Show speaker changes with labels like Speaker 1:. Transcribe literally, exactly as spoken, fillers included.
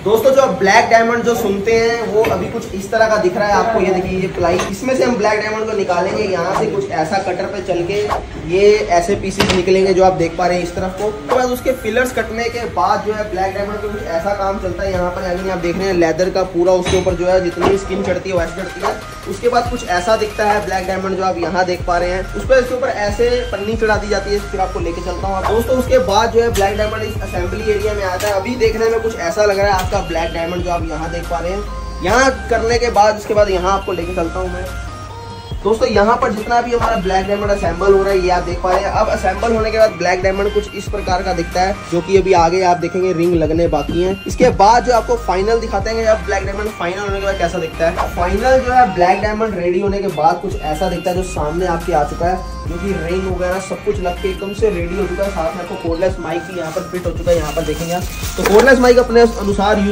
Speaker 1: दोस्तों जो black diamond जो सुनते हैं वो अभी कुछ इस तरह का दिख रहा है आपको। ये देखिए ये प्लाई, इसमें से हम ब्लैक डायमंड को निकालेंगे। यहाँ से कुछ ऐसा कटर पे चल के ये ऐसे पीसेस निकलेंगे जो आप देख पा रहे हैं इस तरफ को। तो बाद उसके फिलर्स कटने के बाद जो है ब्लैक डायमंड का कुछ ऐसा काम चलता है। यहाँ पर यानी आप देख रहे हैं लेदर का पूरा उसके ऊपर जो है जितनी स्किन चढ़ती है वैसे चढ़ती है। उसके बाद कुछ ऐसा दिखता है ब्लैक डायमंड जो आप यहाँ देख पा रहे हैं। उस पर इसके ऊपर ऐसे पन्नी चढ़ा दी जाती है। फिर आपको लेके चलता हूँ दोस्तों। उसके बाद जो है ब्लैक डायमंड इस असेंबली एरिया में आता है। अभी देखने में कुछ ऐसा लग रहा है आपका ब्लैक डायमंड जो आप यहाँ देख पा रहे हैं। यहाँ करने के बाद उसके बाद यहाँ आपको लेके चलता हूँ मैं दोस्तों। यहाँ पर जितना भी हमारा ब्लैक डायमंड असेंबल हो रहा है ये आप देख पा रहे हैं। अब असेंबल होने के बाद ब्लैक डायमंड कुछ इस प्रकार का दिखता है, जो कि अभी आगे आप देखेंगे रिंग लगने बाकी हैं। इसके बाद जो आपको फाइनल दिखाते हैं अब ब्लैक डायमंड फाइनल होने के बाद कैसा दिखता है। फाइनल जो है ब्लैक डायमंड रेडी होने के बाद कुछ ऐसा दिखता है जो सामने आपके आ चुका है, जो कि रिंग वगैरह सब कुछ लग के एकदम से रेडी हो चुका है। साथ में आपको कोर्डलेस माइक भी यहाँ पर फिट हो चुका है। यहाँ पर देखेंगे आप तो कोर्डलेस माइक अपने अनुसार यूज